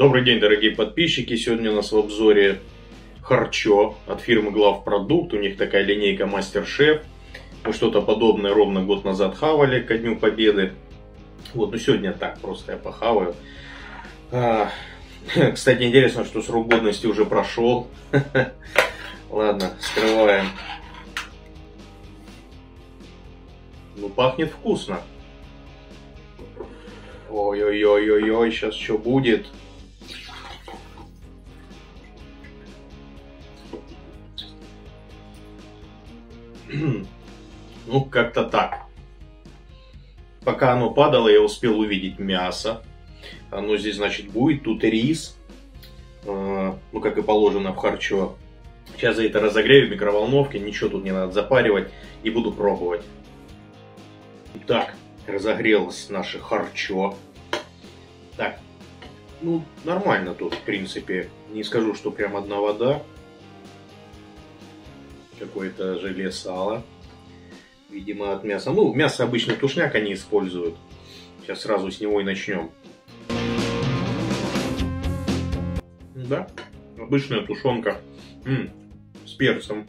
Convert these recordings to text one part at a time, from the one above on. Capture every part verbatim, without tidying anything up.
Добрый день, дорогие подписчики! Сегодня у нас в обзоре харчо от фирмы Главпродукт. У них такая линейка Мастер-Шеф. Мы что-то подобное ровно год назад хавали ко Дню Победы. Вот, ну сегодня так, просто я похаваю. А, кстати, интересно, что срок годности уже прошел. Ладно, скрываем. Ну, пахнет вкусно. Ой-ой-ой-ой-ой, сейчас что будет? Ну, как-то так. Пока оно падало, я успел увидеть мясо. Оно здесь, значит, будет. Тут рис. Ну, как и положено в харчо. Сейчас я это разогрею в микроволновке. Ничего тут не надо запаривать. И буду пробовать. Так, разогрелось наше харчо. Так, ну, нормально тут, в принципе. Не скажу, что прям одна вода. Какое-то желе сала. Видимо, от мяса. Ну, мясо обычно тушняк они используют. Сейчас сразу с него и начнем. Да, обычная тушенка. М-м, с перцем.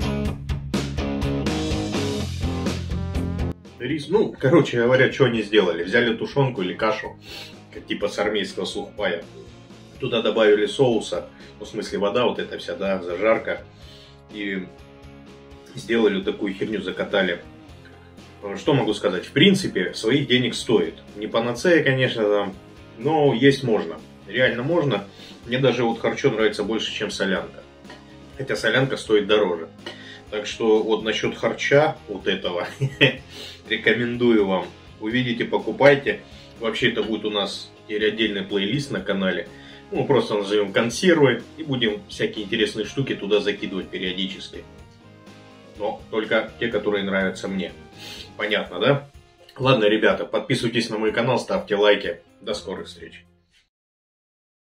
Рис, ну, короче говоря, что они сделали? Взяли тушенку или кашу, как типа с армейского сухпая. Туда добавили соуса, ну, в смысле вода, вот эта вся, да, зажарка. И сделали вот такую херню, закатали. Что могу сказать? В принципе, своих денег стоит. Не панацея, конечно, там, но есть можно. Реально можно. Мне даже вот харчо нравится больше, чем солянка. Хотя солянка стоит дороже. Так что вот насчет харча вот этого рекомендую вам. Увидите, покупайте. Вообще это будет у нас или отдельный плейлист на канале. Мы просто назовем консервы и будем всякие интересные штуки туда закидывать периодически. Но только те, которые нравятся мне. Понятно, да? Ладно, ребята, подписывайтесь на мой канал, ставьте лайки. До скорых встреч.